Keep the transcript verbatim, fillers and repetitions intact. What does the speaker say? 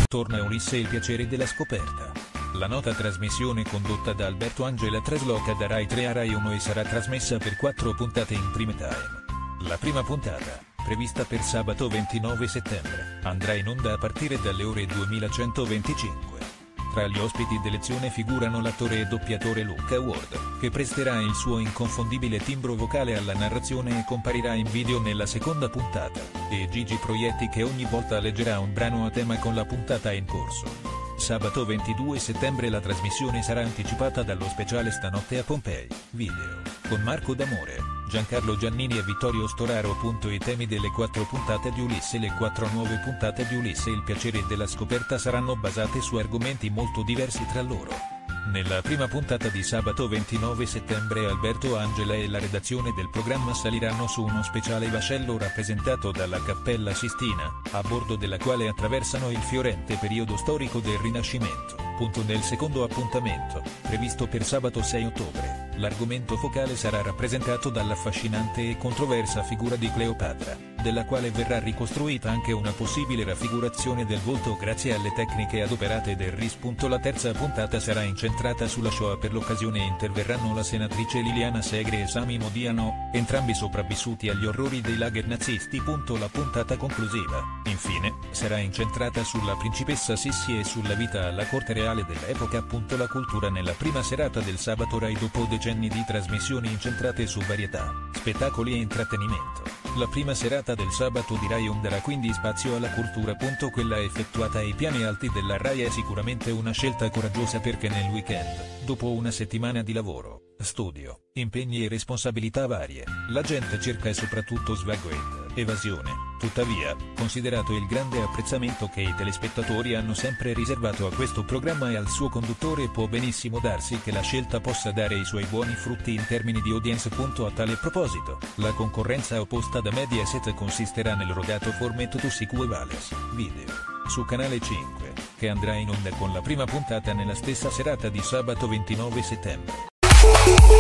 torna Ulisse e il piacere della scoperta. La nota trasmissione condotta da Alberto Angela trasloca da Rai tre a Rai uno e sarà trasmessa per quattro puntate in prime time. La prima puntata, prevista per sabato ventinove settembre, andrà in onda a partire dalle ore duemilacentoventicinque. Tra gli ospiti d'elezione figurano l'attore e doppiatore Luca Ward, che presterà il suo inconfondibile timbro vocale alla narrazione e comparirà in video nella seconda puntata, e Gigi Proietti che ogni volta leggerà un brano a tema con la puntata in corso. Sabato ventidue settembre la trasmissione sarà anticipata dallo speciale Stanotte a Pompei, video, con Marco D'Amore, Giancarlo Giannini e Vittorio Storaro. I temi delle quattro puntate di Ulisse. Le quattro nuove puntate di Ulisse e il piacere della scoperta saranno basate su argomenti molto diversi tra loro. Nella prima puntata di sabato ventinove settembre Alberto Angela e la redazione del programma saliranno su uno speciale vascello rappresentato dalla Cappella Sistina, a bordo della quale attraversano il fiorente periodo storico del Rinascimento. Punto nel secondo appuntamento, previsto per sabato sei ottobre, l'argomento focale sarà rappresentato dall'affascinante e controversa figura di Cleopatra, della quale verrà ricostruita anche una possibile raffigurazione del volto grazie alle tecniche adoperate del R I S. La terza puntata sarà incentrata sulla Shoah. Per l'occasione interverranno la senatrice Liliana Segre e Sami Modiano, entrambi sopravvissuti agli orrori dei lager nazisti. La puntata conclusiva, infine, sarà incentrata sulla principessa Sissi e sulla vita alla corte reale dell'epoca. La cultura nella prima serata del sabato Rai. Dopo decenni di trasmissioni incentrate su varietà, spettacoli e intrattenimento, la prima serata del sabato di Rai uno darà quindi spazio alla cultura. Quella effettuata ai piani alti della Rai è sicuramente una scelta coraggiosa perché nel weekend, dopo una settimana di lavoro, studio, impegni e responsabilità varie, la gente cerca soprattutto svago ed evasione. Tuttavia, considerato il grande apprezzamento che i telespettatori hanno sempre riservato a questo programma e al suo conduttore, può benissimo darsi che la scelta possa dare i suoi buoni frutti in termini di audience. A tale proposito, la concorrenza opposta da Mediaset consisterà nel rodato format Tu Equivales, video, su Canale cinque, che andrà in onda con la prima puntata nella stessa serata di sabato ventinove settembre.